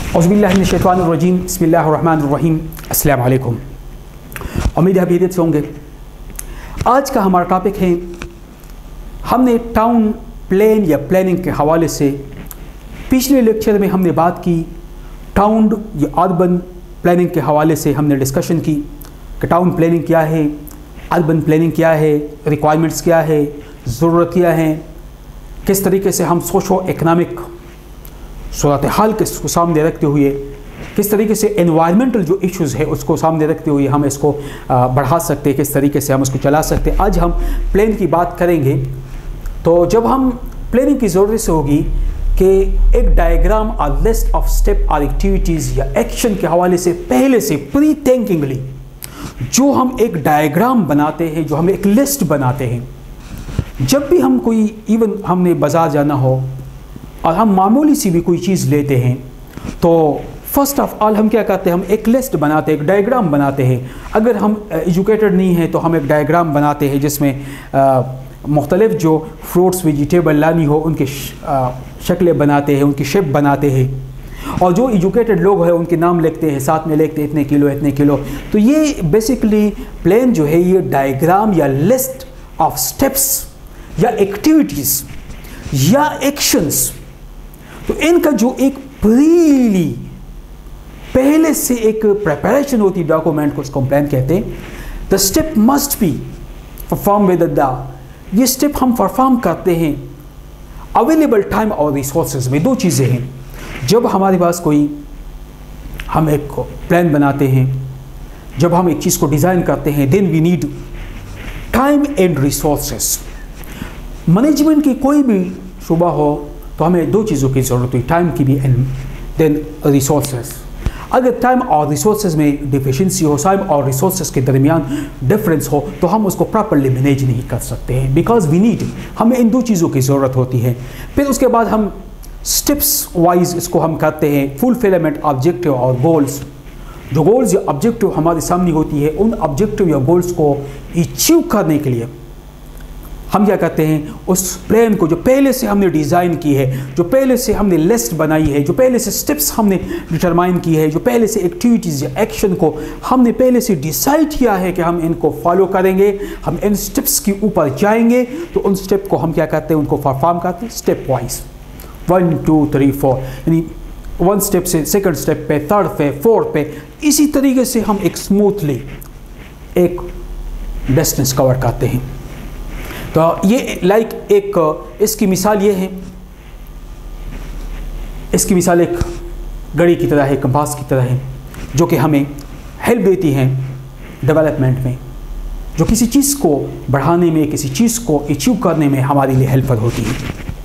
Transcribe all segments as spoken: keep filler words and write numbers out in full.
औज़ुबिल्लाहि मिनश्शैतानिर्रजीम बिस्मिल्लाहिर्रहमानिर्रहीम अस्सलामु अलैकुम। उम्मीद है खैरियत से होंगे। आज का हमारा टॉपिक है, हमने टाउन प्लान या प्लानिंग के हवाले से पिछले लेक्चर में हमने बात की, टाउन या अर्बन प्लानिंग के हवाले से हमने डिस्कशन की कि टाउन प्लानिंग क्या है, अर्बन प्लानिंग क्या है, रिक्वायरमेंट्स क्या है, ज़रूरत क्या है, किस तरीके से हम सोशो इकनॉमिक सूरत हाल के सामने रखते हुए किस तरीके से एनवायरमेंटल जो इश्यूज़ है उसको सामने रखते हुए हम इसको बढ़ा सकते हैं, किस तरीके से हम इसको चला सकते हैं। आज हम प्लान की बात करेंगे। तो जब हम प्लानिंग की ज़रूरत से होगी कि एक डायग्राम और लिस्ट ऑफ स्टेप और एक्टिविटीज़ या एक्शन के हवाले से पहले से प्री थिंकिंगली जो हम एक डायग्राम बनाते हैं, जो हम एक लिस्ट बनाते हैं, जब भी हम कोई इवन हमने बाज़ार जाना हो और हम मामूली सी भी कोई चीज़ लेते हैं तो फर्स्ट ऑफ ऑल हम क्या करते हैं, हम एक लिस्ट बनाते हैं, एक डायग्राम बनाते हैं। अगर हम एजुकेटेड नहीं हैं तो हम एक डायग्राम बनाते हैं जिसमें मुख्तलिफ जो फ्रूट्स वेजिटेबल लानी हो उनके शक्लें बनाते हैं, उनकी शेप बनाते हैं, और जो एजुकेटेड लोग हैं उनके नाम लिखते हैं, साथ में लिखते हैं इतने किलो इतने किलो। तो ये बेसिकली प्लान जो है ये डायग्राम या लिस्ट ऑफ स्टेप्स या एक्टिविटीज़ या एक्शंस, तो इनका जो एक प्रीली पहले से एक प्रिपरेशन होती डॉक्यूमेंट को, उसको प्लान कहते हैं। The step must be perform with the, ये स्टेप हम परफॉर्म करते हैं अवेलेबल टाइम और रिसोर्सेज में। दो चीज़ें हैं, जब हमारे पास कोई हम एक प्लान बनाते हैं, जब हम एक चीज़ को डिज़ाइन करते हैं, then we need time and resources. Management की कोई भी शुबा हो तो हमें दो चीज़ों की ज़रूरत हुई, टाइम की भी एंड देन रिसोर्सेज। अगर टाइम और रिसोर्सेज में डिफिशिएंसी हो, टाइम और रिसोर्सेज के दरमियान डिफरेंस हो तो हम उसको प्रॉपर्ली मैनेज नहीं कर सकते हैं, बिकॉज वी नीड, हमें इन दो चीज़ों की ज़रूरत होती है। फिर उसके बाद हम स्टेप्स वाइज इसको हम करते हैं, फुलफिलमेंट ऑब्जेक्टिव और गोल्स। जो गोल्स या ऑब्जेक्टिव हमारे सामने होती है, उन ऑब्जेक्टिव या गोल्स को अचीव करने के लिए हम क्या करते हैं, उस प्लान को जो पहले से हमने डिज़ाइन की है, जो पहले से हमने लिस्ट बनाई है, जो पहले से स्टेप्स हमने डिटरमाइन की है, जो पहले से एक्टिविटीज़ या एक्शन को हमने पहले से डिसाइड किया है कि हम इनको फॉलो करेंगे, हम इन स्टेप्स के ऊपर जाएंगे, तो उन स्टेप को हम क्या करते हैं, उनको परफॉर्म करते हैं step wise, one two three four, यानी वन स्टेप से सेकंड स्टेप पे, थर्ड पे, फोर्थ पे, इसी तरीके से हम एक स्मूथली एक डिस्टेंस कवर करते हैं। तो ये लाइक एक इसकी मिसाल ये है, इसकी मिसाल एक घड़ी की तरह है, कंपास की तरह है, जो कि हमें हेल्प देती हैं डेवलपमेंट में, जो किसी चीज़ को बढ़ाने में, किसी चीज़ को अचीव करने में हमारे लिए हेल्पफुल होती है।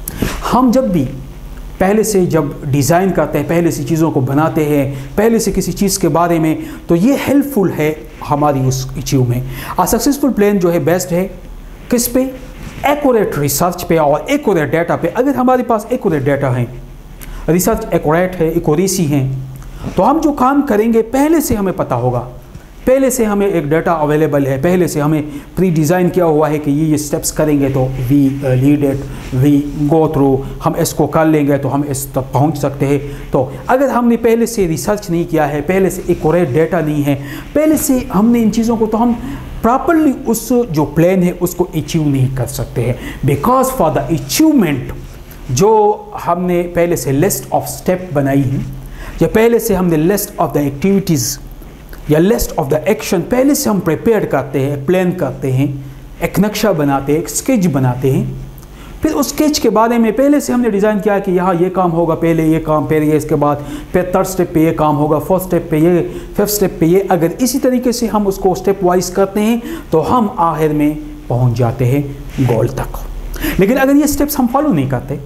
हम जब भी पहले से जब डिज़ाइन करते हैं, पहले से चीज़ों को बनाते हैं, पहले से किसी चीज़ के बारे में, तो ये हेल्पफुल है हमारी उस अचीव में। आ सक्सेसफुल प्लान जो है बेस्ड है किस पे, एक्यूरेट रिसर्च पे और एक्यूरेट डाटा पे। अगर हमारे पास एक्यूरेट डाटा है, रिसर्च एक्यूरेट है, एक्यूरेसी है, तो हम जो काम करेंगे पहले से हमें पता होगा, पहले से हमें एक डाटा अवेलेबल है, पहले से हमें प्री डिज़ाइन किया हुआ है कि ये ये स्टेप्स करेंगे तो we lead it, we go through, हम इसको कर लेंगे तो हम इस तक पहुंच सकते हैं। तो अगर हमने पहले से रिसर्च नहीं किया है, पहले से एक्यूरेट डाटा नहीं है, पहले से हमने इन चीज़ों को, तो हम प्रॉपर्ली उस जो प्लान है उसको अचीव नहीं कर सकते हैं। बिकॉज फॉर द अचीवमेंट जो हमने पहले से लिस्ट ऑफ स्टेप बनाई है, या पहले से हमने लिस्ट ऑफ द एक्टिविटीज़ या लिस्ट ऑफ द एक्शन पहले से हम प्रिपेयर करते हैं, प्लान करते हैं, एक नक्शा बनाते हैं, एक स्केच बनाते हैं। फिर उस स्केच के बारे में पहले से हमने डिज़ाइन किया कि यहाँ ये काम होगा, पहले ये काम, फिर ये, इसके बाद फिर थर्ड स्टेप पे ये काम होगा, फोर्थ स्टेप पे ये, फिफ्थ स्टेप पे ये। अगर इसी तरीके से हम उसको स्टेप वाइज करते हैं तो हम आखिर में पहुँच जाते हैं गोल तक। लेकिन अगर ये स्टेप्स हम फॉलो नहीं करते,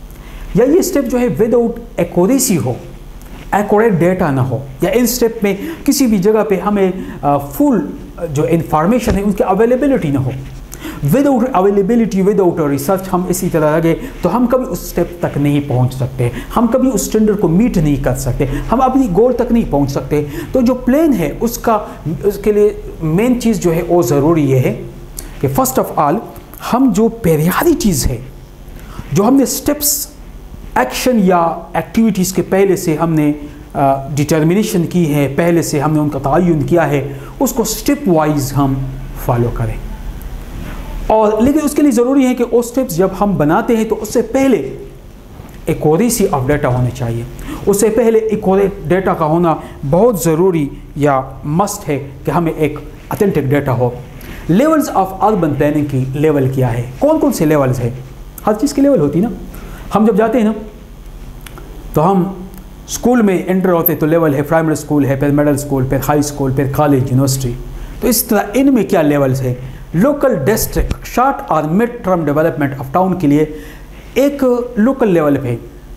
या ये स्टेप जो है विदाउट एक्यूरेसी हो, एक्यूरेट डेटा ना हो, या इन स्टेप में किसी भी जगह पे हमें फुल जो इंफॉर्मेशन है उसकी अवेलेबिलिटी ना हो, विदाउट अवेलेबिलिटी, विदाउट रिसर्च हम इसी तरह लगे, तो हम कभी उस स्टेप तक नहीं पहुंच सकते, हम कभी उस स्टैंडर्ड को मीट नहीं कर सकते, हम अपनी गोल तक नहीं पहुंच सकते। तो जो प्लान है उसका, उसके लिए मेन चीज़ जो है वो ज़रूरी ये है कि फर्स्ट ऑफ ऑल हम जो प्रायोरिटीज़ है, जो हमने स्टेप्स एक्शन या एक्टिविटीज़ के पहले से हमने ڈٹرمنیشن کی ہے، پہلے سے ہم نے ان کا تعین کیا ہے، اس کو سٹیپ وائز ہم فالو کریں. اور لیکن اس کے لیے ضروری ہے کہ وہ سٹیپس جب ہم بناتے ہیں تو اس سے پہلے ایکوریسی آف ڈیٹا ہونا چاہیے. اس سے پہلے ایکوریٹ ڈیٹا کا ہونا بہت ضروری یا مسٹ ہے کہ ہمیں ایک اتھینٹک ڈیٹا ہو. لیولز آف اربن پلاننگ کی لیول کیا ہے؟ کون کون سے لیولز ہیں؟ ہر چیز کی لیول ہوتی نا. ہم جب جاتے ہیں نا تو ہم اسکول میں انٹر ہوتے تو لیول ہے، پرائمری اسکول ہے، پھر مڈل اسکول، پھر ہائی اسکول، پھر کالج، یونیورسٹی. تو اس طرح ان میں کیا لیولز ہے؟ لوکل ڈسٹرکٹ شارٹ اور mid term development of town کے لیے ایک لوکل لیول پہ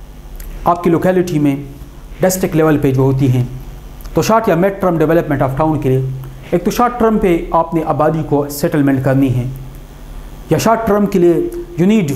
آپ کی لوکیلٹی میں ڈسٹرکٹ لیول پہ جو ہوتی ہیں تو شارٹ یا mid term development of town کے لیے ایک تو شارٹ ٹرم پہ آپ نے آبادی کو سیٹلمنٹ کرنی ہے، یا شارٹ ٹرم کے لیے یو نیڈ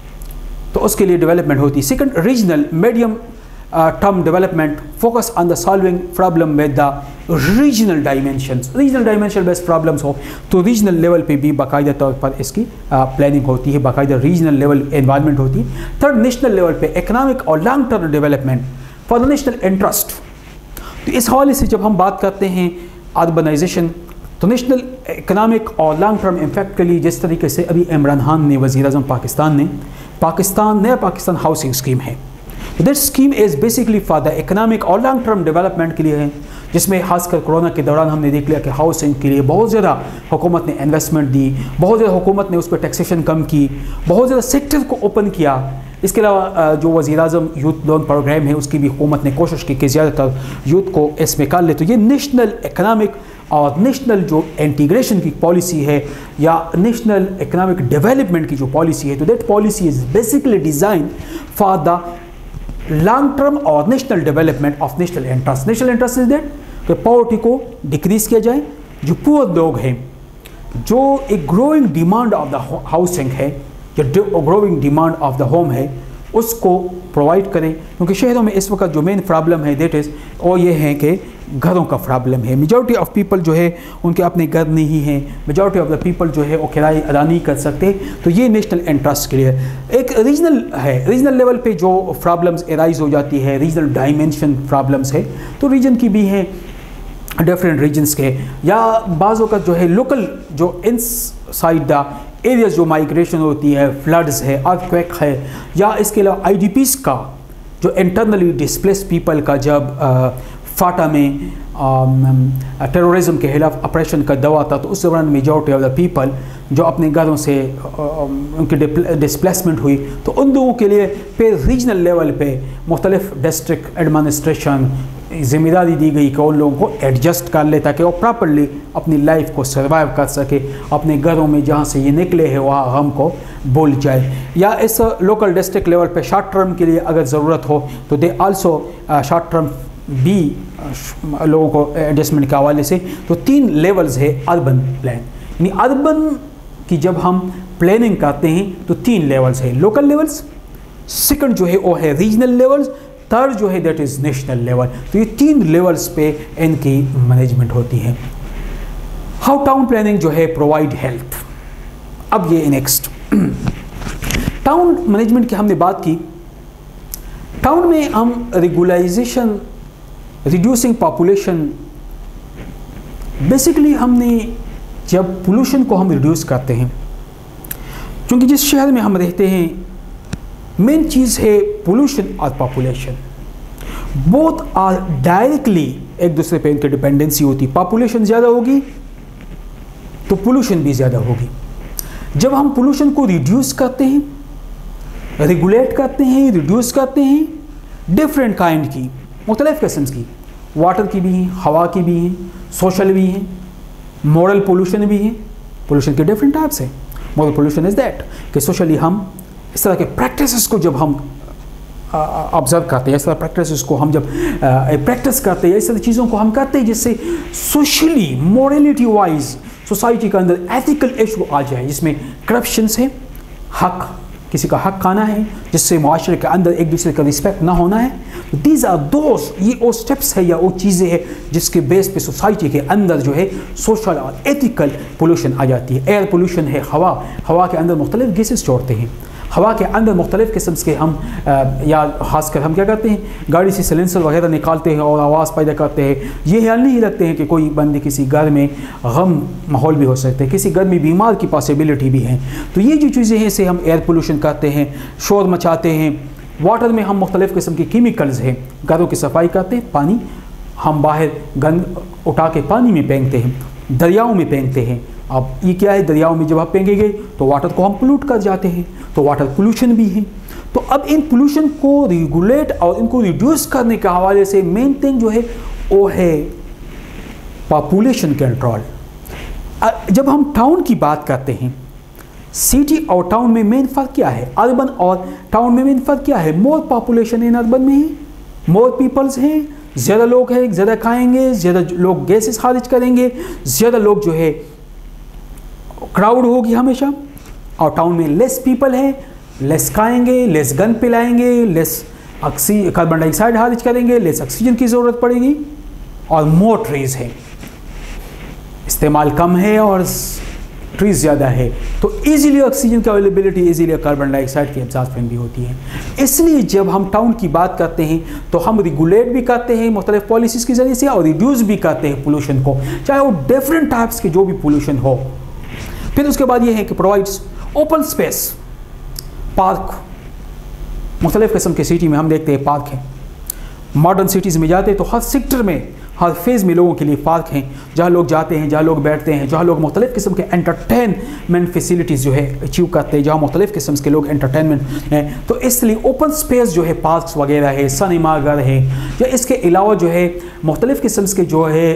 تو اس کے لیے ڈیولپمنٹ ہوتی ہے. Second regional medium term development focus on the solving problem with the regional dimensions. Regional dimension based problems ہو تو ریجنل لیول پہ بھی باقاعدہ طور پر اس کی پلاننگ ہوتی ہے، باقاعدہ ریجنل لیول انوائرمنٹ ہوتی ہے. تھرڈ نیشنل لیول پہ اکنامک اور long term development for the national interest. تو اس حوالے سے جب ہم بات کرتے ہیں اربنائزیشن تو نیشنل اکنامک اور لانگ ٹرم امپیکٹ کے لیے جس طریقے سے ابھی عمران خان نے وزیر اعظم پاکستان نے پاکستان نیا پاکستان ہاؤسنگ اسکیم ہے. That scheme is basically for the economic اور لانگ ٹرم ڈیولپمنٹ کے لیے ہے، جس میں خاص کر کورونا کے دوران ہم نے دیکھ لیا کہ ہاؤسنگ کے لیے بہت زیادہ حکومت نے انویسٹمنٹ دی، بہت زیادہ حکومت نے اس پہ ٹیکسیشن کم کی، بہت زیادہ سیکٹر کو اوپن کیا. اس کے علاوہ جو وزیر اعظم یوتھ لون پروگرام ہے اس کی بھی حکومت نے کوشش کی کہ زیادہ تر یوتھ کو اس میں کر لے. تو یہ نیشنل اکنامک اور نیشنل جو انٹیگریشن کی پالیسی ہے یا نیشنل اکنامک ڈیولپمنٹ کی جو پالیسی ہے تو that policy is basically design for the long term اور national development of national interest. National interest is that کہ پاورٹی کو ڈکریز کیا جائے، جو پور لوگ ہیں، جو ایک growing demand of the housing ہے یا growing demand of the home ہے اس کو پرووائڈ کریں. کیونکہ شہروں میں اس وقت جو مین پرابلم ہے دیٹ از وہ یہ ہے کہ گھروں کا پرابلم ہے. میجورٹی آف پیپل جو ہے ان کے اپنے گھر نہیں ہیں، میجورٹی آف دا پیپل جو ہے وہ کرائے ادا نہیں کر سکتے. تو یہ نیشنل انٹرسٹ کے لیے ایک ریجنل ہے. ریجنل لیول پہ جو پرابلمس ارائز ہو جاتی ہے، ریجنل ڈائمینشن پرابلمس ہے تو ریجن کی بھی ہیں، ڈفرینٹ ریجنس کے، یا بعض اوقات جو ہے لوکل جو انس سائڈ دا ایریاز جو مائیگریشن ہوتی ہے، فلڈز ہے، ارتھ کویک ہے، یا اس کے علاوہ آئی ڈی پیز کا جو انٹرنلی ڈسپلیس پیپل کا جب فاٹا میں ٹیرورزم کے خلاف آپریشن کا دوا تھا تو اس دوران میجورٹی آف دا پیپل جو اپنے گھروں سے ان کی ڈسپلیسمنٹ ہوئی تو ان لوگوں کے لیے پھر ریجنل لیول پہ مختلف ڈسٹرکٹ ایڈمنسٹریشن ذمہ داری دی گئی کہ ان لوگوں کو ایڈجسٹ کر لے تاکہ وہ پراپرلی اپنی لائف کو سروائیو کر سکے، اپنے گھروں میں جہاں سے یہ نکلے ہیں وہاں غم کو بھول جائے. یا اس لوکل ڈسٹرکٹ لیول پہ شارٹ ٹرم کے لیے اگر ضرورت ہو تو دے آلسو شارٹ ٹرم بھی لوگوں کو ایڈجسٹمنٹ کے حوالے سے. تو تین لیولز ہے اربن پلان، یعنی اربن کی جب ہم پلاننگ کرتے ہیں تو تین لیولز ہے، لوکل لیولز، سیکنڈ جو ہے وہ ہے ریجنل لیولز، تھرڈ جو ہے دیٹ از نیشنل لیول. تو یہ تین لیولز پہ ان کی مینجمنٹ ہوتی ہے. ہاؤ ٹاؤن پلاننگ جو ہے پرووائڈ ہیلپ. اب یہ نیکسٹ ٹاؤن مینجمنٹ کی ہم نے بات کی. ٹاؤن میں ہم ریگولائزیشن، ریڈیوسنگ پاپولیشن، بیسکلی ہم نے جب پولوشن کو ہم ریڈیوس کرتے ہیں، چونکہ جس شہر میں ہم رہتے ہیں مین چیز ہے پولوشن اور پاپولیشن. بوتھ آر ڈائریکٹلی ایک دوسرے پہ ان کی ڈپینڈنسی ہوتی. پاپولیشن زیادہ ہوگی تو پولوشن بھی زیادہ ہوگی. جب ہم پولوشن کو ریڈیوس کرتے ہیں، ریگولیٹ کرتے ہیں، ریڈیوس کرتے ہیں، ڈفرینٹ کائنڈ کی، مختلف قسمس کی، واٹر کی بھی ہیں، ہوا کی بھی ہیں، سوشل بھی ہیں، مورل پولوشن بھی ہیں. پولوشن کے ڈفرینٹ ٹائپس ہیں. مورل پولوشن از دیٹ کہ سوشلی ہم اس طرح کے پریکٹسز کو جب ہم آبزرو کرتے ہیں، اس طرح پریکٹسز کو ہم جب پریکٹس کرتے ہیں، اس طرح چیزوں کو ہم کرتے ہیں جس سے سوشلی مورلٹی وائز سوسائٹی کے اندر ایتھیکل ایشو آ جائے، جس میں کرپشنس ہے، حق کسی کا حق کھانا ہے، جس سے معاشرے کے اندر ایک دوسرے کا رسپیکٹ نہ ہونا ہے. دیز آر دوز، یہ وہ اسٹیپس ہے یا وہ چیزیں ہیں جس کے بیس پہ سوسائٹی کے اندر جو ہے سوشل اور ایتھیکل پولوشن آ جاتی ہے. ایئر پولوشن ہے، ہوا ہوا کے اندر مختلف گیسز چھوڑتے ہیں. ہوا کے اندر مختلف قسم کے ہم یا خاص کر ہم کیا کرتے ہیں گاڑی سے سلنسر وغیرہ نکالتے ہیں اور آواز پیدا کرتے ہیں. یہ خیال نہیں رکھتے ہیں کہ کوئی بندے کسی گھر میں غم ماحول بھی ہو سکتے ہیں, کسی گھر میں بیمار کی پاسبلٹی بھی ہے. تو یہ جو چیزیں ہیں اسے ہم ایئر پولوشن کرتے ہیں, شور مچاتے ہیں. واٹر میں ہم مختلف قسم کے کیمیکلز ہیں, گھروں کی صفائی کرتے ہیں, پانی ہم باہر گند اٹھا کے پانی میں پھینکتے ہیں, دریاؤں میں پھینکتے ہیں. اب یہ کیا ہے, دریاؤں میں جب آپ پھینکیں گے تو واٹر کو ہم پولوٹ کر جاتے ہیں, تو واٹر پولوشن بھی ہے. تو اب ان پولوشن کو ریگولیٹ اور ان کو ریڈیوس کرنے کے حوالے سے مین تھنگ جو ہے وہ ہے پاپولیشن کنٹرول. جب ہم ٹاؤن کی بات کرتے ہیں, سٹی اور ٹاؤن میں مین فرق کیا ہے, اربن اور ٹاؤن میں مین فرق کیا ہے؟ مور پاپولیشن ان اربن میں ہے, مور پیپلز ہیں, زیادہ لوگ ہیں, زیادہ کھائیں گے, زیادہ لوگ گیسز خارج کریں گے, زیادہ لوگ جو ہے کراؤڈ ہوگی ہمیشہ. اور ٹاؤن میں لیس پیپل ہے, لیس کھائیں گے, لیس گن پلائیں گے, لیس کاربن ڈائی آکسائڈ خارج کریں گے, لیس آکسیجن کی ضرورت پڑے گی, اور مور ٹریز ہے, استعمال کم ہے اور ٹریز زیادہ ہے. تو ایزیلی آکسیجن کی اویلیبلٹی, ایزیلی کاربن ڈائی آکسائڈ کی ابزارپشن بھی ہوتی ہے. اس لیے جب ہم ٹاؤن کی بات کرتے ہیں تو ہم ریگولیٹ بھی کرتے ہیں مختلف پالیسیز کے ذریعے سے, اور ریڈیوس بھی کرتے ہیں پولوشن کو, چاہے وہ ڈفرینٹ ٹائپس کے جو بھی پولوشن ہو. پھر اس کے بعد یہ ہے کہ پرووائڈس اوپن اسپیس, پارک. مختلف قسم کے سٹی میں ہم دیکھتے ہیں پارک ہیں. ماڈرن سٹیز میں جاتے ہیں تو ہر سیکٹر میں, ہر فیز میں لوگوں کے لیے پارک ہیں, جہاں لوگ جاتے ہیں, جہاں لوگ بیٹھتے ہیں, جہاں لوگ مختلف قسم کے انٹرٹینمنٹ فیسلٹیز جو ہے اچیو کرتے ہیں, جہاں مختلف قسم کے لوگ انٹرٹینمنٹ ہیں. تو اس لیے اوپن اسپیس جو ہے پارکس وغیرہ ہے, سنیما گھر ہے, یا اس کے علاوہ جو ہے مختلف قسم کے جو ہے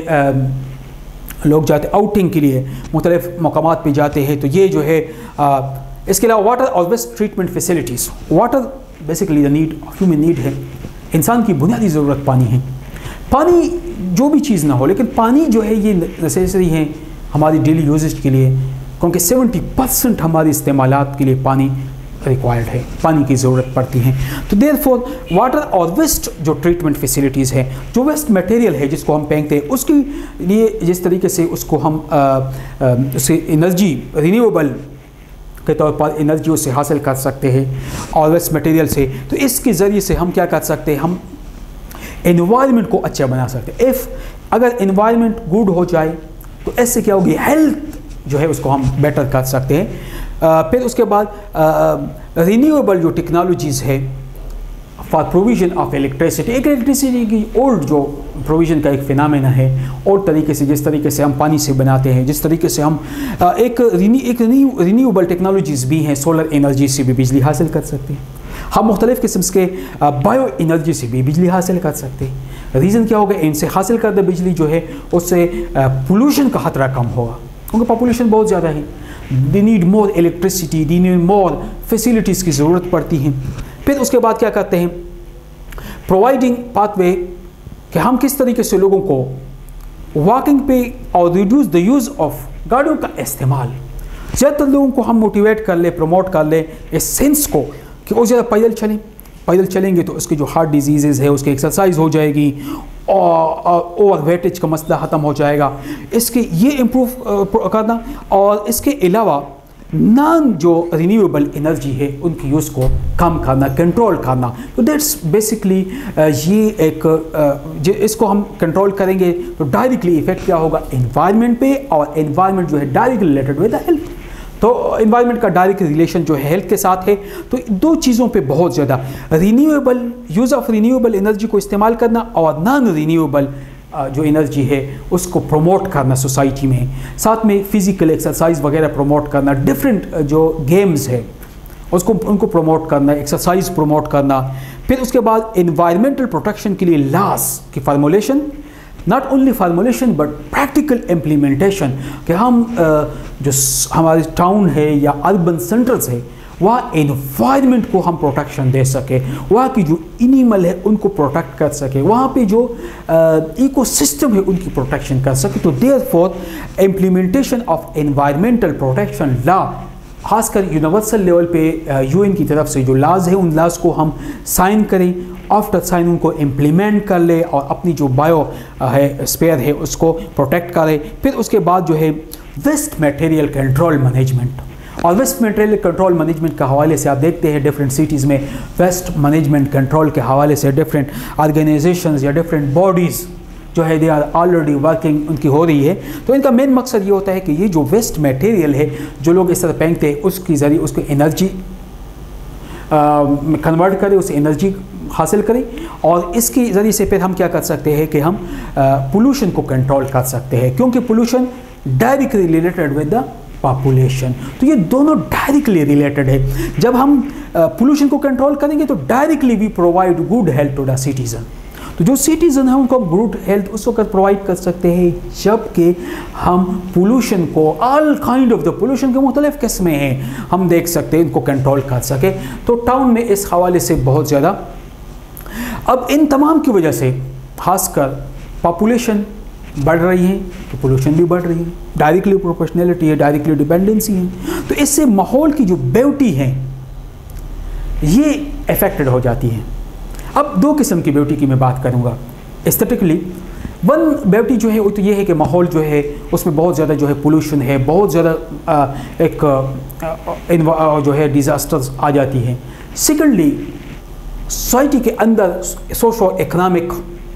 لوگ جاتے آؤٹنگ کے لیے مختلف مقامات پہ جاتے ہیں. تو یہ جو ہے اس کے علاوہ واٹر اور waste treatment facilities. Water basically the need human need ہے, انسان کی بنیادی ضرورت پانی ہے. پانی جو بھی چیز نہ ہو, لیکن پانی جو ہے یہ نیسیسری ہے ہماری ڈیلی یوزز کے لیے, کیونکہ سیونٹی پرسنٹ ہماری استعمالات کے لیے پانی ریکوائرڈ ہے, پانی کی ضرورت پڑتی ہے. تو دیر فور واٹر اور ویسٹ جو ٹریٹمنٹ فیسلٹیز ہے, جو ویسٹ میٹیریل ہے جس کو ہم پھینکتے ہیں, اس کے لیے جس طریقے سے اس کو ہم اسے انرجی رینیویبل کے طور پر انرجی اس سے حاصل کر سکتے ہیں اور ویسٹ میٹیریل سے, تو اس کے ذریعے سے ہم کیا کر سکتے ہیں, ہم انوائرمنٹ کو اچھا بنا سکتے ہیں. اف اگر انوائرمنٹ گڈ ہو جائے تو اس سے کیا ہوگی, ہیلتھ جو ہے اس کو ہم بیٹر کر سکتے ہیں. پھر اس کے بعد رینیویبل جو ٹیکنالوجیز ہے فار پروویژن آف الیکٹریسٹی, ایک الیکٹریسٹی کی اولڈ جو پروویژن کا ایک فینامنا ہے, اولڈ طریقے سے جس طریقے سے ہم پانی سے بناتے ہیں, جس طریقے سے ہم ایک ایک رینیویبل ٹیکنالوجیز بھی ہیں, سولر انرجی سے بھی بجلی حاصل کر سکتے ہیں, ہم مختلف قسم کے بایو انرجی سے بھی بجلی حاصل کر سکتے ہیں. ریزن کیا ہوگا, ان سے حاصل کردہ بجلی جو ہے اس سے پولوشن کا خطرہ کم ہوگا, کیونکہ پاپولیشن بہت زیادہ ہے. They need more electricity, they need more facilities کی ضرورت پڑتی ہیں. پھر اس کے بعد کیا کرتے ہیں, پرووائڈنگ پاتھ وے, کہ ہم کس طریقے سے لوگوں کو واکنگ پہ اور ریڈیوس دا یوز آف گاڑیوں کا استعمال, زیادہ تر لوگوں کو ہم موٹیویٹ کر لیں, پروموٹ کر لیں اس سینس کو کہ وہ زیادہ پیدل چلیں. پیدل چلیں گے تو اس کے جو ہارٹ ڈیزیزز ہے اس کی ایکسرسائز ہو جائے گی, اور اوور ویٹیج کا مسئلہ ختم ہو جائے گا. اس کے یہ امپروو کرنا, اور اس کے علاوہ نان جو رینیویبل انرجی ہے ان کی یوز کو کم کرنا, کنٹرول کرنا. تو دیٹس بیسکلی یہ ایک اس کو ہم کنٹرول کریں گے تو ڈائریکٹلی افیکٹ کیا ہوگا انوائرمنٹ پہ, اور انوائرمنٹ جو ہے directly related with the health. تو انوائرمنٹ کا ڈائریکٹ ریلیشن جو ہے ہیلتھ کے ساتھ ہے. تو دو چیزوں پہ بہت زیادہ renewable use of renewable energy کو استعمال کرنا, اور نان رینیویبل جو انرجی ہے اس کو پروموٹ کرنا سوسائٹی میں, ساتھ میں فزیکل ایکسرسائز وغیرہ پروموٹ کرنا, ڈفرینٹ جو گیمز ہے اس کو ان کو پروموٹ کرنا, ایکسرسائز پروموٹ کرنا. پھر اس کے بعد انوائرمنٹل پروٹیکشن کے لیے لاس کی formulation, not only formulation but practical implementation, کہ ہم جو ہمارے ٹاؤن ہے یا اربن سینٹرز ہے وہاں انوائرمنٹ کو ہم پروٹیکشن دے سکے, وہاں کی جو اینیمل ہے ان کو پروٹیکٹ کر سکے, وہاں پہ جو ایکو سسٹم ہے ان کی پروٹیکشن کر سکے. تو therefore implementation of environmental protection law, خاص کر یونیورسل لیول پہ یو این کی طرف سے جو لاز ہیں ان لاز کو ہم سائن کریں, آفٹر سائن ان کو امپلیمنٹ کر لے, اور اپنی جو بایو ہے اسپیئر ہے اس کو پروٹیکٹ کرے. پھر اس کے بعد جو ہے ویسٹ میٹیریل کنٹرول مینجمنٹ, और वेस्ट मटेरियल कंट्रोल मैनेजमेंट के हवाले से आप देखते हैं डिफरेंट सिटीज़ में वेस्ट मैनेजमेंट कंट्रोल के हवाले से डिफरेंट ऑर्गेनाइजेशंस या डिफरेंट बॉडीज़ जो है दे आर ऑलरेडी वर्किंग उनकी हो रही है। तो इनका मेन मकसद ये होता है कि ये जो वेस्ट मटेरियल है जो लोग इस तरह फेंकते हैं उसकी ज़रिए उसको एनर्जी कन्वर्ट करें, उसे एनर्जी हासिल करें और इसके ज़रिए से फिर हम क्या कर सकते हैं कि हम पोल्यूशन को कंट्रोल कर सकते हैं, क्योंकि pollution directly related with the population. तो ये दोनों डायरेक्टली रिलेटेड है। जब हम पोल्यूशन को कंट्रोल करेंगे तो directly we provide good health to the citizen. तो जो सिटीज़न है उनको गुड हेल्थ उस वक्त प्रोवाइड कर सकते हैं जबकि हम पोल्यूशन को all kind of the pollution के मुख्तलिफ किस्में हैं हम देख सकते हैं, इनको कंट्रोल कर सके। तो टाउन में इस हवाले से बहुत ज़्यादा अब इन तमाम की वजह से खासकर पॉपुलेशन बढ़ रही है तो पोल्यूशन भी बढ़ रही है, डायरेक्टली प्रोपोर्शनलिटी है, डायरेक्टली डिपेंडेंसी है। तो इससे माहौल की जो ब्यूटी है ये अफेक्टेड हो जाती है। अब दो किस्म की ब्यूटी की मैं बात करूँगा एस्थेटिकली। वन ब्यूटी जो है वो तो ये है कि माहौल जो है उसमें बहुत ज़्यादा जो है पोल्यूशन है, बहुत ज़्यादा एक आ, जो है डिज़ास्टर्स आ जाती हैं। सेकेंडली सोसाइटी के अंदर सोशो इकनॉमिक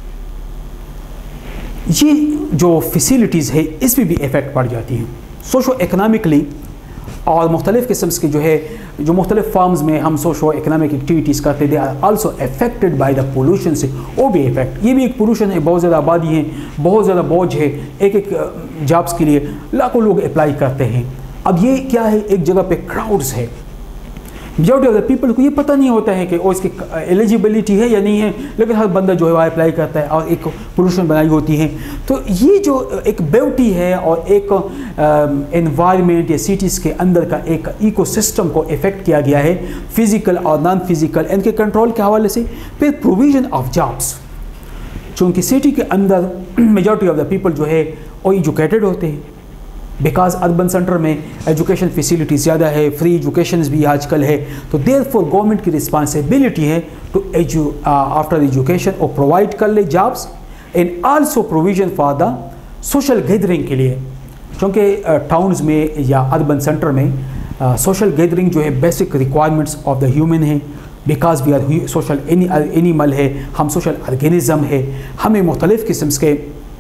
ये जो फैसिलिटीज़ है इसमें भी इफ़ेक्ट पड़ जाती हैं सोशो इकनॉमिकली, और मुख्तलिफ़ किस्म के जो है जो मुख्तलिफ़ फॉर्म्स में हम सोशो इकनॉमिक एक्टिविटीज़ करते they are also affected by the pollution से वो भी इफेक्ट, ये भी एक पोल्यूशन है। बहुत ज़्यादा आबादी है, बहुत ज़्यादा बोझ है, एक एक जॉब्स के लिए लाखों लोग अप्लाई करते हैं। अब ये क्या है, एक जगह पे क्राउड्स है, मेजॉरिटी ऑफ द पीपल को ये पता नहीं होता है कि वो इसकी एलिजिबिलिटी है या नहीं है, लेकिन हर बंदा जो है वो अप्लाई करता है और एक पोल्यूशन बनाई होती है। तो ये जो एक ब्यूटी है और एक एनवायरनमेंट या सिटीज़ के अंदर का एक इकोसिस्टम को इफ़ेक्ट किया गया है फिज़िकल और नॉन फिज़िकल इनके कंट्रोल के हवाले से। फिर प्रोविज़न ऑफ जॉब्स, चूँकि सिटी के अंदर मेजॉरिटी ऑफ द पीपल जो है वो एजुकेटेड होते हैं, बिकॉज अर्बन सेंटर में एजुकेशन फैसिलिटी ज़्यादा है, फ्री एजुकेशन भी आजकल है। तो देयर फॉर गवर्नमेंट की रिस्पॉन्सिबिलिटी है टू एजू आफ्टर एजुकेशन और प्रोवाइड कर ले jobs and also provision for the social gathering के लिए, क्योंकि टाउन्स में या अर्बन सेंटर में सोशल गैदरिंग जो है basic requirements of the human है, because we are social animal है, हम सोशल ऑर्गेनिज़म है, हमें मुख्तलिफ़ किस्म के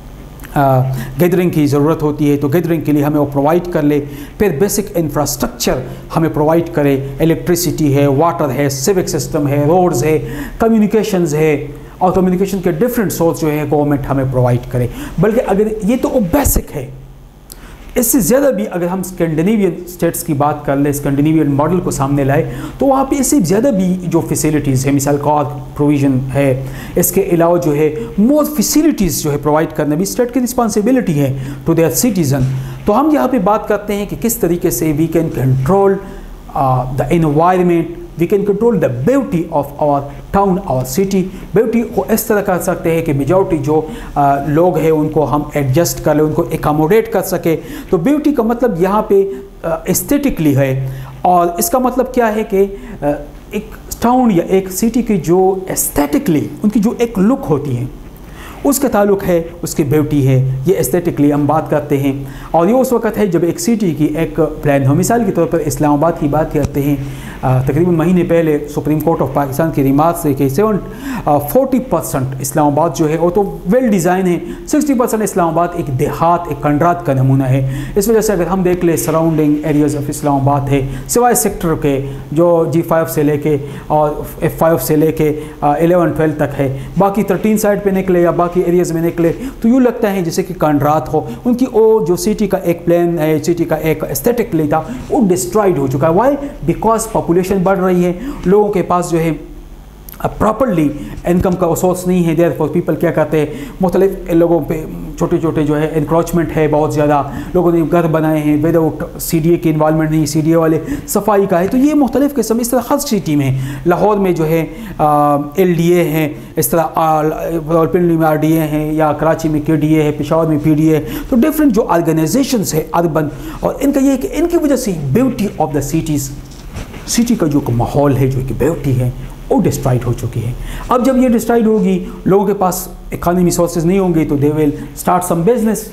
गैदरिंग की ज़रूरत होती है। तो गैदरिंग के लिए हमें वो प्रोवाइड कर ले। फिर बेसिक इंफ्रास्ट्रक्चर हमें प्रोवाइड करे, इलेक्ट्रिसिटी है, वाटर है, सिविक सिस्टम है, रोड्स है, कम्युनिकेशंस है, और कम्युनिकेशन के डिफरेंट सोर्स जो है गवर्नमेंट हमें प्रोवाइड करे। बल्कि अगर ये तो वो बेसिक है, इससे ज़्यादा भी अगर हम स्कैंडिनेवियन स्टेट्स की बात कर लें, स्कैंडिनेवियन मॉडल को सामने लाए, तो वहाँ पे इससे ज़्यादा भी जो फैसिलिटीज़ है, मिसाल कार प्रोविज़न है, इसके अलावा जो है मोर फैसिलिटीज़ जो है प्रोवाइड करना भी स्टेट की रिस्पॉन्सिबिलिटी है टू देयर सिटीज़न। तो हम यहाँ पे बात करते हैं कि किस तरीके से we can control the environment, we can control the beauty of our town और सिटी। ब्यूटी को इस तरह कर सकते हैं कि मेजॉरिटी जो आ, लोग हैं उनको हम एडजस्ट कर लें, उनको एकोमोडेट कर सके। तो ब्यूटी का मतलब यहाँ पे एस्थेटिकली है, और इसका मतलब क्या है कि आ, एक टाउन या एक सिटी की जो एस्थेटिकली उनकी जो एक लुक होती है उसका ताल्लुक है, उसकी ब्यूटी है, ये एस्थेटिकली हम बात करते हैं। और ये उस वक्त है जब एक सिटी की एक प्लान हो। मिसाल के तौर पर इस्लामाबाद की बात करते हैं, तकरीबन महीने पहले सुप्रीम कोर्ट ऑफ पाकिस्तान की रिमार्क से कि सेवन फोर्टी परसेंट इस्लामाबाद जो है वो तो वेल डिज़ाइन है, सिक्सटी परसेंट इस्लामाबाद एक देहात, एक कंडरात का नमूना है। इस वजह से अगर हम देख लें सराउंडिंग एरियाज़ ऑफ इस्लामाबाद है, सिवाय सेक्टर के जो जी फाइव से लेके और एफ फाइव से लेके एलेवन ट्वेल्व तक है, बाकी थर्टीन साइड पे निकले या बाकी एरियाज़ में निकले तो यूँ लगता है जैसे कि कंडरात हो। उनकी वो जो सिटी का एक प्लान है, सिटी का एक एस्थेटिकली था, वो डिस्ट्रॉयड हो चुका है। वाई? बिकॉज पॉपुलेशन बढ़ रही है, लोगों के पास जो है प्रॉपरली इनकम का सोर्स नहीं है। देयर फॉर पीपल क्या करते हैं, मुख्तलिफ लोगों पे छोटे छोटे जो है इंक्रोचमेंट है, बहुत ज़्यादा लोगों ने घर बनाए हैं विदाउट सी डी ए की इन्वॉल्वमेंट नहीं, सी डी ए वाले सफाई का है। तो ये मुख्तलिफ किस्म इस तरह हर सिटी में, लाहौर में जो है एल डी ए हैं, इस तरह रावलपिंडी में आर डी ए हैं, या कराची में के डी ए है, पेशावर में पी डी ए। तो डिफरेंट जो ऑर्गेनाइजेशंस है अर्बन, और इनका ये है कि इनकी वजह से beauty of the cities, city का जो माहौल है, जो कि ब्यूटी है, वो डिस्ट्रॉयड हो चुकी है। अब जब ये डिस्ट्रॉयड होगी, लोगों के पास इकॉनमी सोर्सेज नहीं होंगे, तो they will start some business,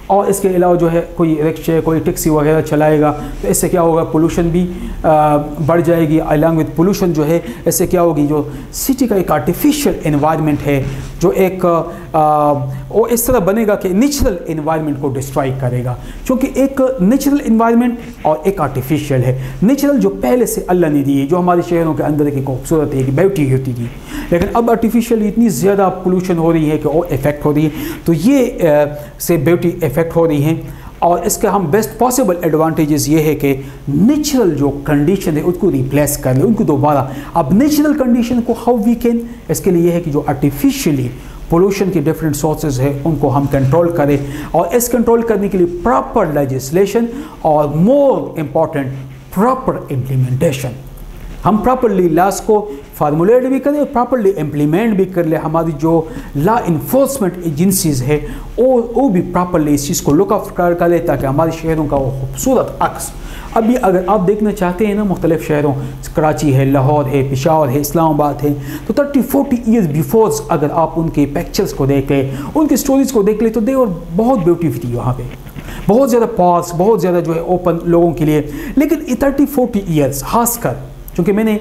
اور اس کے علاوہ جو ہے کوئی رکشے کوئی ٹیکسی وغیرہ چلائے گا تو اس سے کیا ہوگا پولوشن بھی بڑھ جائے گی. الانگ وتھ پولوشن جو ہے اس سے کیا ہوگی جو سٹی کا ایک آرٹیفیشیل انوائرمنٹ ہے جو ایک وہ اس طرح بنے گا کہ نیچرل انوائرمنٹ کو ڈسٹرائی کرے گا, کیونکہ ایک نیچرل انوائرمنٹ اور ایک آرٹیفیشیل ہے. نیچرل جو پہلے سے اللہ نے دی ہے جو ہمارے شہروں کے اندر کی خوبصورت ہے کہ بیوٹی ہوتی تھی, لیکن اب آرٹیفیشیل اتنی زیادہ پولوشن ہو رہی ہے کہ وہ افیکٹ ہو رہی ہے, تو یہ سے بیوٹی افیکٹ ہو رہی ہیں. اور اس کے ہم بیسٹ پاسبل ایڈوانٹیجز یہ ہے کہ نیچرل جو کنڈیشن ہے اس کو ریپلیس کر لیں, ان کو دوبارہ. اب نیچرل کنڈیشن کو ہاؤ وی کین, اس کے لیے یہ ہے کہ جو آرٹیفیشیلی پولوشن کے ڈفرینٹ سورسز ہیں ان کو ہم کنٹرول کریں, اور اس کنٹرول کرنے کے لیے پراپر لیجسلیشن اور مور امپورٹنٹ پراپر امپلیمنٹیشن. ہم پراپرلی لاس کو فارمولیٹ بھی کریں اور پراپرلی امپلیمنٹ بھی کر لیں. ہماری جو لا انفورسمنٹ ایجنسیز ہے وہ وہ بھی پراپرلی اس چیز کو لک آؤٹ کر لیں تاکہ ہمارے شہروں کا وہ خوبصورت عکس. ابھی اگر آپ دیکھنا چاہتے ہیں نا مختلف شہروں, کراچی ہے, لاہور ہے, پشاور ہے, اسلام آباد ہے, تو تھرٹی فورٹی ایئرز بیفورز اگر آپ ان کے پکچرز کو دیکھ لیں, ان کی اسٹوریز کو دیکھ لیں, تو دے اور بہت بیوٹیفل تھی وہاں پہ, بہت زیادہ پارکس, بہت زیادہ جو ہے اوپن لوگوں کے لیے. لیکن تھرٹی فورٹی ایئرز خاص کر چونکہ میں نے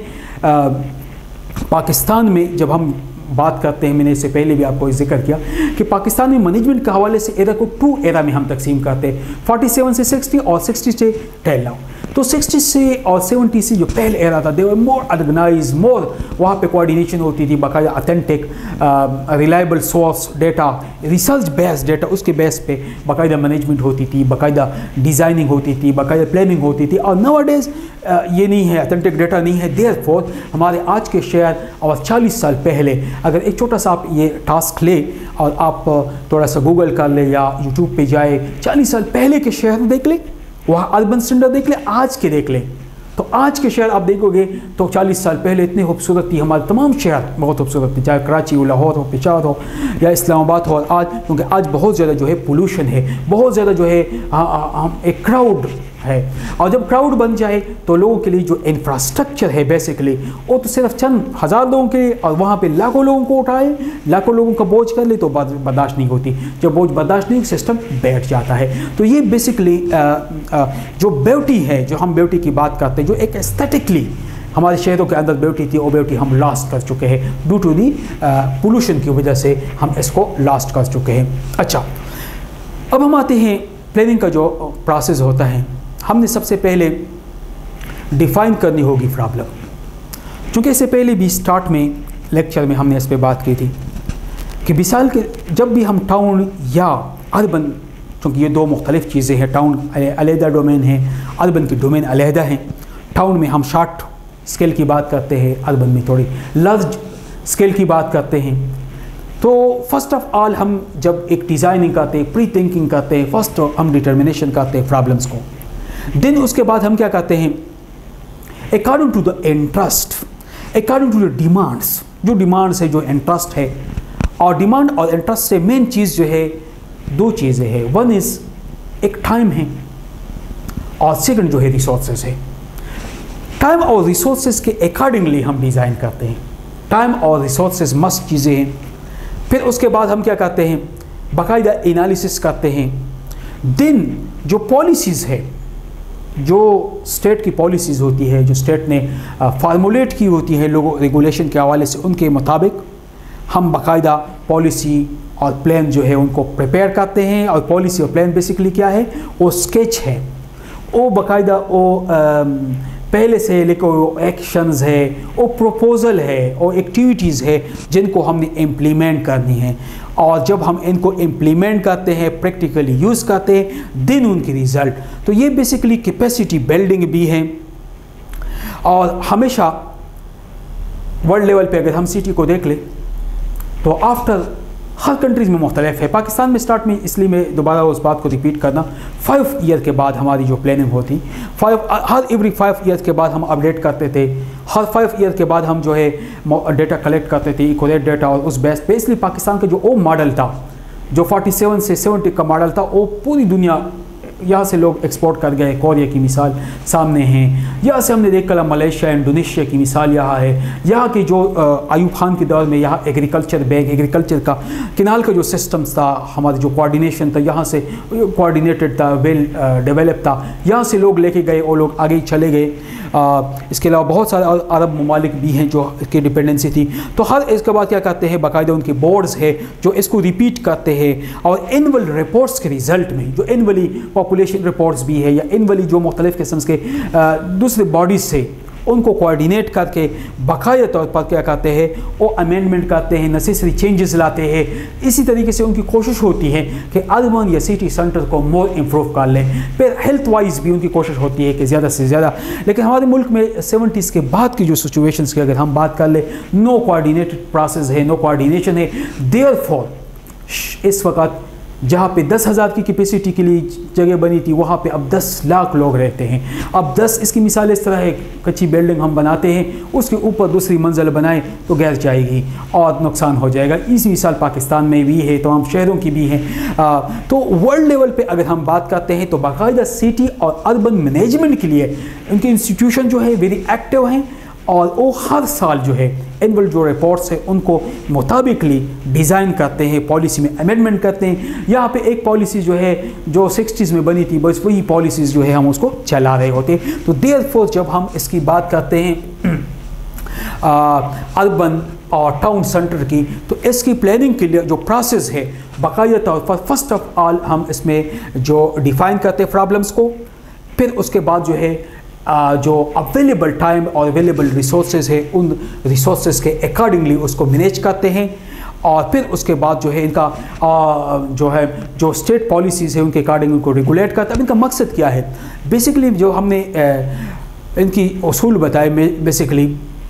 پاکستان میں جب ہم بات کرتے ہیں, میں نے اس سے پہلے بھی آپ کو ذکر کیا کہ پاکستان میں مینجمنٹ کے حوالے سے ایرا کو ٹو ایرا میں ہم تقسیم کرتے ہیں, فورٹی سیون سے سکسٹی اور سکسٹی سے ٹین لاؤ. تو سکسٹی سے اور سیونٹی سے جو پہلے ایرا تھا دے ور مور آرگنائز, مور وہاں پہ کوآرڈینیشن ہوتی تھی, باقاعدہ authentic reliable source data, research base data, اس کے بیس پہ باقاعدہ مینجمنٹ ہوتی تھی, باقاعدہ ڈیزائننگ ہوتی تھی, باقاعدہ پلاننگ ہوتی تھی. اور ناؤ ڈیز یہ نہیں ہے, اتھینٹک ڈیٹا نہیں ہے. دیئر فور ہمارے آج کے شہر اور چالیس سال پہلے اگر ایک چھوٹا سا آپ یہ ٹاسک لے اور آپ تھوڑا سا گوگل کر لیں یا یوٹیوب پہ جائے, چالیس سال پہلے کے شہر دیکھ لیں, وہاں اربن اسٹینڈرڈ دیکھ لیں, آج کے دیکھ لیں, تو آج کے شہر آپ دیکھو گے تو چالیس سال پہلے اتنی خوبصورت تھی. ہمارے تمام شہر بہت خوبصورت تھے, چاہے کراچی ہو, لاہور ہو, پشاور ہو یا اسلام آباد ہو. آج کیونکہ آج بہت زیادہ جو ہے پولوشن ہے, بہت زیادہ جو ہے ایک کراؤڈ ہے, اور جب کراؤڈ بن جائے تو لوگوں کے لیے جو انفراسٹرکچر ہے بیسکلی وہ تو صرف چند ہزار لوگوں کے لیے, اور وہاں پہ لاکھوں لوگوں کو اٹھائے, لاکھوں لوگوں کا بوجھ کر لے تو برداشت نہیں ہوتی. جب بوجھ برداشت نہیں سسٹم بیٹھ جاتا ہے. تو یہ بیسکلی جو بیوٹی ہے, جو ہم بیوٹی کی بات کرتے ہیں, جو ایک ایستھیٹکلی ہمارے شہروں کے اندر بیوٹی تھی, وہ بیوٹی ہم لاسٹ کر چکے ہیں ڈیو ٹو دی پولوشن کی وجہ سے ہم اس کو لاسٹ کر چکے ہیں. اچھا, اب ہم آتے ہیں پلاننگ کا جو پروسیس ہوتا ہے. ہم نے سب سے پہلے ڈیفائن کرنی ہوگی پرابلم, چونکہ اس سے پہلے بھی سٹارٹ میں لیکچر میں ہم نے اس پہ بات کی تھی کہ مثال کے جب بھی ہم ٹاؤن یا اربن, چونکہ یہ دو مختلف چیزیں ہیں, ٹاؤن علیحدہ ڈومین ہے, اربن کی ڈومین علیحدہ ہیں. ٹاؤن میں ہم شارٹ اسکیل کی بات کرتے ہیں, اربن میں تھوڑی لارج اسکیل کی بات کرتے ہیں. تو فرسٹ آف آل ہم جب ایک ڈیزائننگ کرتے ہیں, پری تھنکنگ کرتے ہیں, فرسٹ ہم ڈٹرمنیشن کرتے ہیں پرابلمس کو. دین اس کے بعد ہم کیا کرتے ہیں, according to the interest, according to the demands, جو ڈیمانڈس ہے, جو انٹرسٹ ہے, اور ڈیمانڈ اور انٹرسٹ سے مین چیز جو ہے دو چیزیں ہیں. ون از ایک ٹائم ہے اور سیکنڈ جو ہے ریسورسز ہے. ٹائم اور ریسورسز کے اکارڈنگلی ہم ڈیزائن کرتے ہیں. ٹائم اور ریسورسز مسٹ چیزیں ہیں. پھر اس کے بعد ہم کیا کرتے ہیں, باقاعدہ انالیسس کرتے ہیں. دین جو پالیسیز ہے, جو اسٹیٹ کی پالیسیز ہوتی ہے, جو اسٹیٹ نے فارمولیٹ کی ہوتی ہے لوگوں ریگولیشن کے حوالے سے, ان کے مطابق ہم باقاعدہ پالیسی اور پلان جو ہے ان کو پریپیئر کرتے ہیں. اور پالیسی اور پلان بیسکلی کیا ہے, وہ اسکیچ ہے, وہ باقاعدہ وہ پہلے سے لے کے وہ ایکشنز ہے, وہ پروپوزل ہے, وہ ایکٹیویٹیز ہے جن کو ہم نے امپلیمنٹ کرنی ہے. اور جب ہم ان کو امپلیمنٹ کرتے ہیں, پریکٹیکلی یوز کرتے ہیں, دین ان کی ریزلٹ. تو یہ بیسکلی کیپیسٹی بلڈنگ بھی ہے. اور ہمیشہ ورلڈ لیول پہ اگر ہم سٹی کو دیکھ لیں تو آفٹر ہر کنٹریز میں مختلف ہے. پاکستان میں سٹارٹ میں اس لیے میں دوبارہ اس بات کو ریپیٹ کرنا, فائیو ایئر کے بعد ہماری جو پلاننگ ہوتی, فائیو ہر ایوری فائیو ایئر کے بعد ہم اپڈیٹ کرتے تھے. ہر فائیو ایئر کے بعد ہم جو ہے ڈیٹا کلیکٹ کرتے تھے, ایکوریٹ ڈیٹا, اور اس بیس پہ اس لیے پاکستان کا جو او ماڈل تھا, جو فورٹی سیون سے سیونٹی کا ماڈل تھا, وہ پوری دنیا यहाँ से लोग एक्सपोर्ट कर गए, कोरिया की मिसाल सामने है। यहाँ से हमने देख कर मलेशिया, इंडोनेशिया की मिसाल यहाँ है। यहाँ की जो आयूब खान के दौर में यहाँ एग्रीकल्चर बैंक, एग्रीकल्चर का किनाल का जो सिस्टम्स था, हमारा जो कोऑर्डिनेशन था, यहाँ से कोऑर्डिनेटेड था, वेल डेवलप था। यहाँ से लोग लेके गए और लोग आगे चले गए। आ, इसके अलावा बहुत सारे अरब ममालिक भी हैं जो इसकी डिपेंडेंसी थी। तो हर इसके बाद क्या करते हैं, बाकायदा उनके बोर्ड्स है जो इसको रिपीट करते हैं और एनुअल रिपोर्ट्स के रिज़ल्ट में जो एनुअली पॉपुलेशन रिपोर्ट्स भी है या एनुअली जो मुख्तलिफ़ किस्म के दूसरे बॉडीज़ से उनको कोऑर्डिनेट करके बाकायदा तौर पर क्या करते हैं, वो अमेंडमेंट करते हैं, नेसेसरी चेंजेस लाते हैं। इसी तरीके से उनकी कोशिश होती है कि अर्बन या सिटी सेंटर को मोर इम्प्रूव कर लें। फिर हेल्थ वाइज भी उनकी कोशिश होती है कि ज़्यादा से ज़्यादा। लेकिन हमारे मुल्क में सेवेंटीज़ के बाद की जो सिचुएशंस की अगर हम बात कर लें, नो कोऑर्डिनेटेड प्रोसेस है, नो कोऑर्डिनेशन है। देयरफॉर इस वक्त जहाँ पे दस हज़ार की कैपेसिटी के लिए जगह बनी थी, वहाँ पे अब दस लाख लोग रहते हैं। अब दस, इसकी मिसाल इस तरह है, कच्ची बिल्डिंग हम बनाते हैं, उसके ऊपर दूसरी मंजिल बनाएं तो गिर जाएगी और नुकसान हो जाएगा। इस मिसाल पाकिस्तान में भी है, तमाम शहरों की भी है। आ, तो वर्ल्ड लेवल पे अगर हम बात करते हैं तो बाकायदा सिटी और अर्बन मैनेजमेंट के लिए उनके इंस्टीट्यूशन जो है वेरी एक्टिव हैं और वो हर साल जो है एनुअल जो रिपोर्ट्स है उनको मुताबिकली डिज़ाइन करते हैं, पॉलिसी में अमेंडमेंट करते हैं। यहाँ पे एक पॉलिसी जो है जो सिक्सटीज़ में बनी थी, बस वही पॉलिसीज़ जो है हम उसको चला रहे होते। तो देयरफॉर जब हम इसकी बात करते हैं अर्बन और टाउन सेंटर की, तो इसकी प्लानिंग के लिए जो प्रोसेस है बाकायदा तौर पर फर्स्ट ऑफ ऑल हम इसमें जो डिफ़ाइन करते हैं प्रॉब्लम्स को, फिर उसके बाद जो है Uh, जो अवेलेबल टाइम और अवेलेबल रिसोर्सेज है उन रिसोर्सेज के अकॉर्डिंगली उसको मैनेज करते हैं और फिर उसके बाद जो है इनका uh, जो है जो स्टेट पॉलिसीज़ है उनके अकॉर्डिंग उनको रेगुलेट करता है। अब इनका मकसद क्या है, बेसिकली जो हमने uh, इनकी उसूल बताए, बेसिकली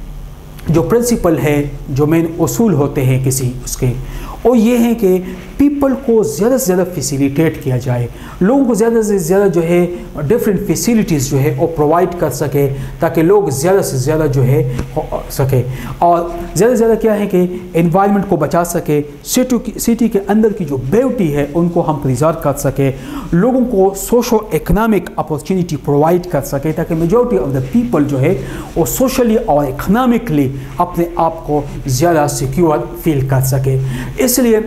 जो प्रिंसिपल है, जो मेन उसूल होते हैं किसी उसके, और ये हैं कि पीपल को ज़्यादा से ज़्यादा फैसिलिटेट किया जाए, लोगों को ज़्यादा से ज़्यादा जो है डिफरेंट फैसिलिटीज़ जो है वो प्रोवाइड कर सके ताकि लोग ज़्यादा से ज़्यादा जो है हो सके। और ज़्यादा से ज़्यादा क्या है कि एनवायरनमेंट को बचा सके, सिटी की सिटी के अंदर की जो ब्यूटी है उनको हम प्रिजर्व कर सके, लोगों को सोशो इकनॉमिक अपॉर्चुनिटी प्रोवाइड कर सके ताकि मेजॉरिटी ऑफ द पीपल जो है वो सोशली और इकनॉमिकली अपने आप को ज़्यादा सिक्योर फील कर सके। इसलिए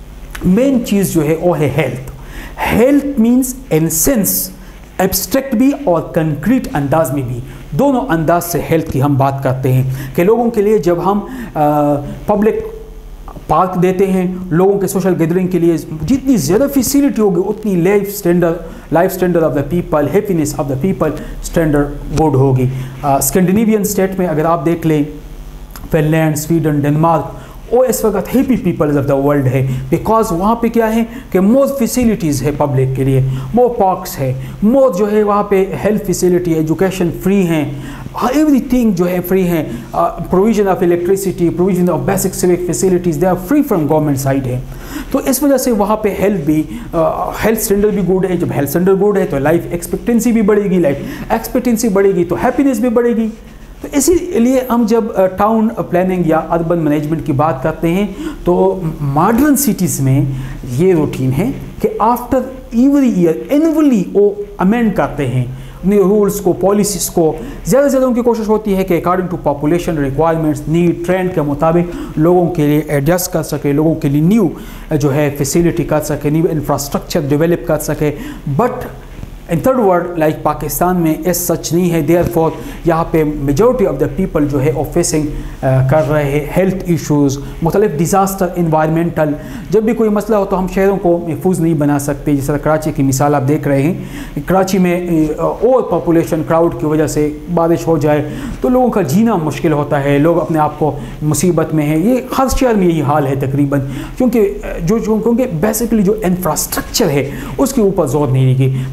मेन चीज़ जो है वो है health. Health means in sense abstract भी और कंक्रीट अंदाज में भी, दोनों अंदाज से हेल्थ की हम बात करते हैं कि लोगों के लिए जब हम पब्लिक पार्क देते हैं, लोगों के सोशल गैदरिंग के लिए जितनी ज़्यादा फैसिलिटी होगी उतनी life standard life standard of the people, happiness of the people standard good होगी। स्कैंडिनेवियन स्टेट में अगर आप देख लें, फिनलैंड, स्वीडन, डेनमार्क, वो इस वक्त happy peoples of the world है, बिकॉज वहाँ पे क्या है कि मोर फैसिलिटीज़ है पब्लिक के लिए, मोर पार्क्स है, मोर जो है वहाँ पे हेल्थ फैसिलिटी, एजुकेशन फ्री हैं, एवरीथिंग जो है फ्री है, provision of electricity, provision of basic civic facilities they are free from government side है। तो इस वजह से वहाँ पे हेल्थ भी हेल्थ स्टैंडर्ड भी गुड है। जब हेल्थ स्टैंडर्ड गुड है तो लाइफ एक्सपेक्टेंसी भी बढ़ेगी, लाइफ एक्सपेक्टेंसी बढ़ेगी तो हैप्पीनेस भी बढ़ेगी। तो इसीलिए हम जब टाउन प्लानिंग या अर्बन मैनेजमेंट की बात करते हैं तो मॉडर्न सिटीज़ में ये रूटीन है कि आफ्टर एवरी ईयर एनुअली वो अमेंड करते हैं अपने रूल्स को, पॉलिसीज़ को। ज़्यादा से ज़्यादा उनकी कोशिश होती है कि according to population requirements, need, trend के मुताबिक लोगों के लिए एडजस्ट कर सके, लोगों के लिए न्यू जो है फैसिलिटी कर सके, न्यू इंफ्रास्ट्रक्चर डेवलप कर सके। But in third world like Pakistan में ऐसा सच नहीं है। देयरफॉर यहाँ पे मेजॉरिटी ऑफ द पीपल जो है वो फेसिंग कर रहे हैं हेल्थ इश्यूज़, मुख्तलिफ डिज़ास्टर, इन्वायरमेंटल। जब भी कोई मसला हो तो हम शहरों को महफूज नहीं बना सकते। जिस तरह कराची की मिसाल आप देख रहे हैं, कराची में ओवर पॉपुलेशन क्राउड की वजह से बारिश हो जाए तो लोगों का जीना मुश्किल होता है, लोग अपने आप को मुसीबत में हैं। ये हर शहर में यही हाल है तकरीबन, क्योंकि जो क्योंकि बेसिकली जो इंफ्रास्ट्रक्चर है उसके ऊपर जोर नहीं देगी। पहले से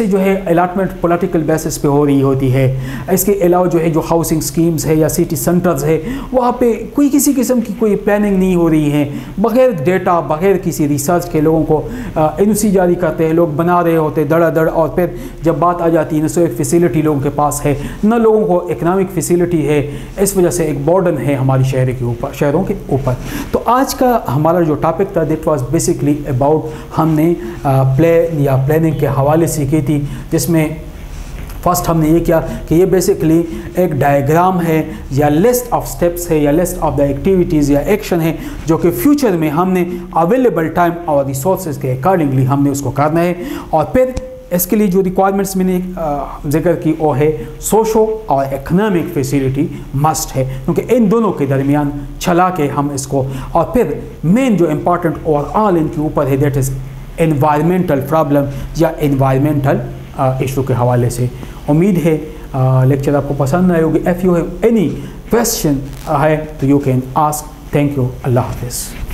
جو ہے الاٹمنٹ پولیٹیکل بیسس پہ ہو رہی ہوتی ہے. اس کے علاوہ جو ہے جو ہاؤسنگ سکیمز ہے یا سٹی سینٹرز ہے وہاں پہ کوئی کسی قسم کی کوئی پلاننگ نہیں ہو رہی ہے. بغیر ڈیٹا بغیر کسی ریسرچ کے لوگوں کو این او سی جاری کرتے ہیں, لوگ بنا رہے ہوتے دڑا دڑ, اور پھر جب بات آ جاتی ہے نہ سو ایک فیسیلٹی لوگوں کے پاس ہے نہ لوگوں کو اکنامک فیسیلٹی ہے. اس وجہ سے ایک بورڈن ہے ہماری شہر کے اوپر شہروں کے اوپر. تو آج کا ہمارا جو ٹاپک تھا دیٹ واز بیسکلی اباؤٹ, ہم نے پلان یا پلاننگ کے حوالے سے کی تھی, جس میں فرسٹ ہم نے یہ کیا کہ یہ بیسکلی ایک ڈائیگرام ہے یا لسٹ آف سٹیپس ہے یا لسٹ آف دا ایکٹیویٹیز یا ایکشن ہے جو کہ فیوچر میں ہم نے اویلیبل ٹائم اور ریسورسز کے اکارڈنگلی ہم نے اس کو کرنا ہے. اور پھر اس کے لیے جو ریکوائرمنٹس میں نے ذکر کی وہ ہے سوشو اور اکنامک فیسیلٹی مسٹ ہے, کیونکہ ان دونوں کے درمیان چلا کے ہم اس کو, اور پھر مین جو امپورٹنٹ اوور آل ان کے اوپر ہے دیٹ از انوائرمنٹل پرابلم یا انوائرمنٹل ایشو کے حوالے سے. امید ہے لیکچر آپ کو پسند آئے ہوگی. If you have any question ہے تو you can ask. Thank you. اللہ حافظ.